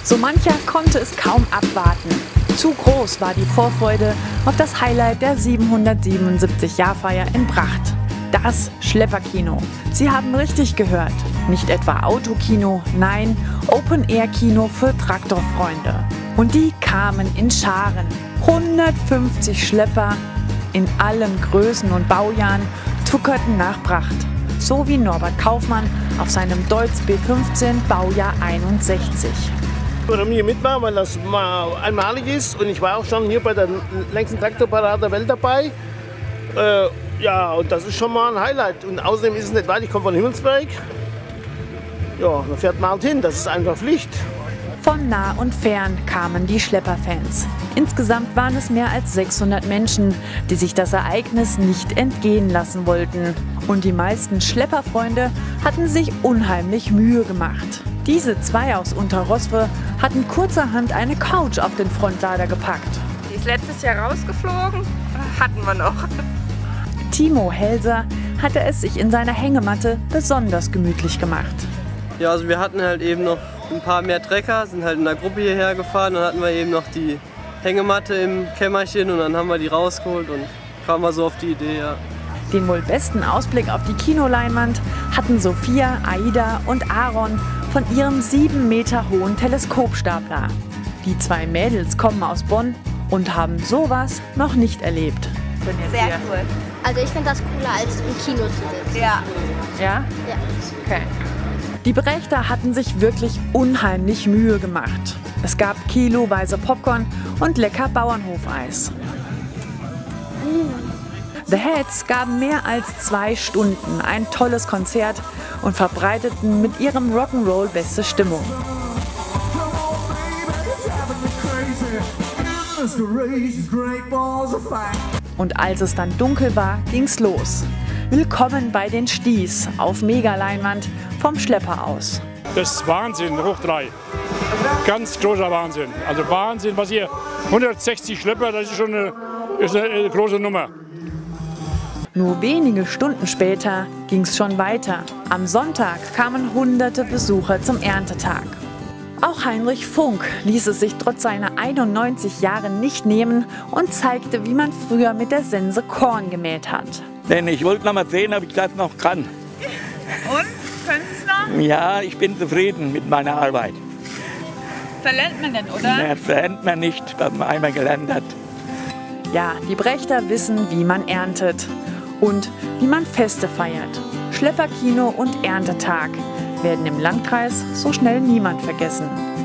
So mancher konnte es kaum abwarten. Zu groß war die Vorfreude auf das Highlight der 777-Jahrfeier in Bracht. Das Schlepperkino. Sie haben richtig gehört. Nicht etwa Autokino, nein, Open-Air-Kino für Traktorfreunde. Und die kamen in Scharen. 150 Schlepper in allen Größen und Baujahren tuckerten nach Bracht. So wie Norbert Kaufmann auf seinem Deutz B15 Baujahr 61. Ich wollte hier mitmachen, weil das mal einmalig ist. Und ich war auch schon hier bei der längsten Traktorparade der Welt dabei. Ja, und das ist schon mal ein Highlight. Und außerdem ist es nicht weit, ich komme von Himmelsberg. Ja, da fährt man halt hin, das ist einfach Pflicht. Von nah und fern kamen die Schlepperfans. Insgesamt waren es mehr als 600 Menschen, die sich das Ereignis nicht entgehen lassen wollten. Und die meisten Schlepperfreunde hatten sich unheimlich Mühe gemacht. Diese zwei aus Unterrosve hatten kurzerhand eine Couch auf den Frontlader gepackt. Die ist letztes Jahr rausgeflogen, hatten wir noch. Timo Helser hatte es sich in seiner Hängematte besonders gemütlich gemacht. Ja, also wir hatten halt eben noch ein paar mehr Trecker, sind halt in der Gruppe hierher gefahren. Dann hatten wir eben noch die Hängematte im Kämmerchen und dann haben wir die rausgeholt und kamen wir so auf die Idee, ja. Den wohl besten Ausblick auf die Kinoleinwand hatten Sophia, Aida und Aaron von ihrem 7 Meter hohen Teleskopstapler. Die zwei Mädels kommen aus Bonn und haben sowas noch nicht erlebt. Sehr cool. Also ich finde das cooler als im Kino zu sitzen. Ja. Ja? Ja. Okay. Die Brächter hatten sich wirklich unheimlich Mühe gemacht. Es gab kiloweise Popcorn und lecker Bauernhofeis. The Heads gaben mehr als 2 Stunden ein tolles Konzert und verbreiteten mit ihrem Rock'n'Roll beste Stimmung. Und als es dann dunkel war, ging's los. Willkommen bei den Sties auf Megaleinwand vom Schlepper aus. Das ist Wahnsinn, hoch 3. Ganz großer Wahnsinn. Also Wahnsinn, was hier 160 Schlepper, das ist schon eine große Nummer. Nur wenige Stunden später ging's schon weiter. Am Sonntag kamen hunderte Besucher zum Erntetag. Auch Heinrich Funk ließ es sich trotz seiner 91 Jahre nicht nehmen und zeigte, wie man früher mit der Sense Korn gemäht hat. Denn ich wollte noch mal sehen, ob ich das noch kann. Und? Können Sie es noch? Ja, ich bin zufrieden mit meiner Arbeit. Verlernt man denn, oder? Das verlernt man nicht, was man einmal gelernt hat. Ja, die Brächter wissen, wie man erntet und wie man Feste feiert. Schlepperkino und Erntetag werden im Landkreis so schnell niemand vergessen.